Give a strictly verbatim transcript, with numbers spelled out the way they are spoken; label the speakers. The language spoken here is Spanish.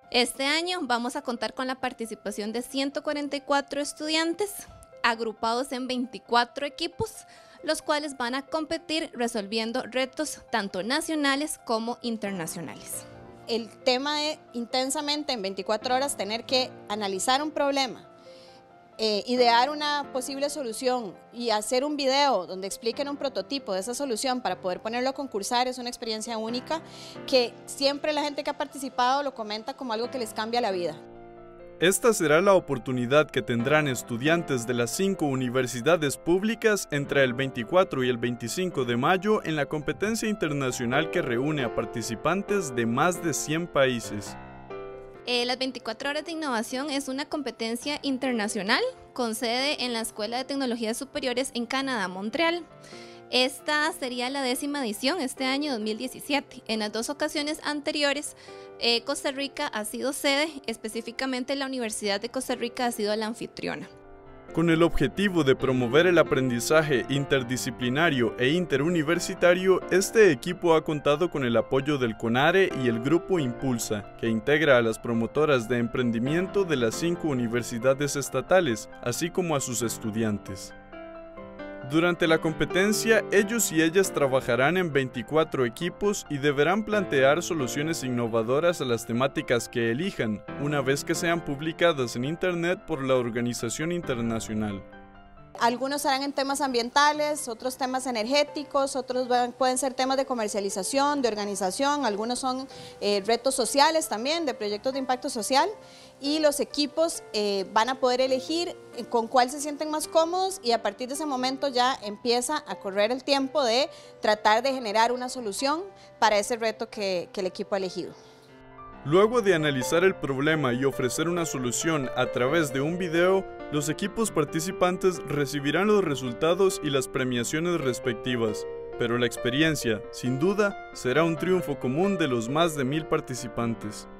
Speaker 1: Este año vamos a contar con la participación de ciento cuarenta y cuatro estudiantes agrupados en veinticuatro equipos, los cuales van a competir resolviendo retos tanto nacionales como internacionales.
Speaker 2: El tema de intensamente en veinticuatro horas tener que analizar un problema, eh, idear una posible solución y hacer un video donde expliquen un prototipo de esa solución para poder ponerlo a concursar es una experiencia única que siempre la gente que ha participado lo comenta como algo que les cambia la vida.
Speaker 3: Esta será la oportunidad que tendrán estudiantes de las cinco universidades públicas entre el veinticuatro y el veinticinco de mayo en la competencia internacional que reúne a participantes de más de cien países.
Speaker 1: Eh, las veinticuatro horas de innovación es una competencia internacional con sede en la Escuela de Tecnologías Superiores en Canadá, Montreal. Esta sería la décima edición este año dos mil diecisiete. En las dos ocasiones anteriores, eh, Costa Rica ha sido sede, específicamente la Universidad de Costa Rica ha sido la anfitriona.
Speaker 3: Con el objetivo de promover el aprendizaje interdisciplinario e interuniversitario, este equipo ha contado con el apoyo del CONARE y el Grupo Impulsa, que integra a las promotoras de emprendimiento de las cinco universidades estatales, así como a sus estudiantes. Durante la competencia, ellos y ellas trabajarán en veinticuatro equipos y deberán plantear soluciones innovadoras a las temáticas que elijan, una vez que sean publicadas en Internet por la organización internacional.
Speaker 2: Algunos harán en temas ambientales, otros temas energéticos, otros pueden ser temas de comercialización, de organización, algunos son eh, retos sociales también, de proyectos de impacto social, y los equipos eh, van a poder elegir con cuál se sienten más cómodos y a partir de ese momento ya empieza a correr el tiempo de tratar de generar una solución para ese reto que, que el equipo ha elegido.
Speaker 3: Luego de analizar el problema y ofrecer una solución a través de un video, los equipos participantes recibirán los resultados y las premiaciones respectivas, pero la experiencia, sin duda, será un triunfo común de los más de mil participantes.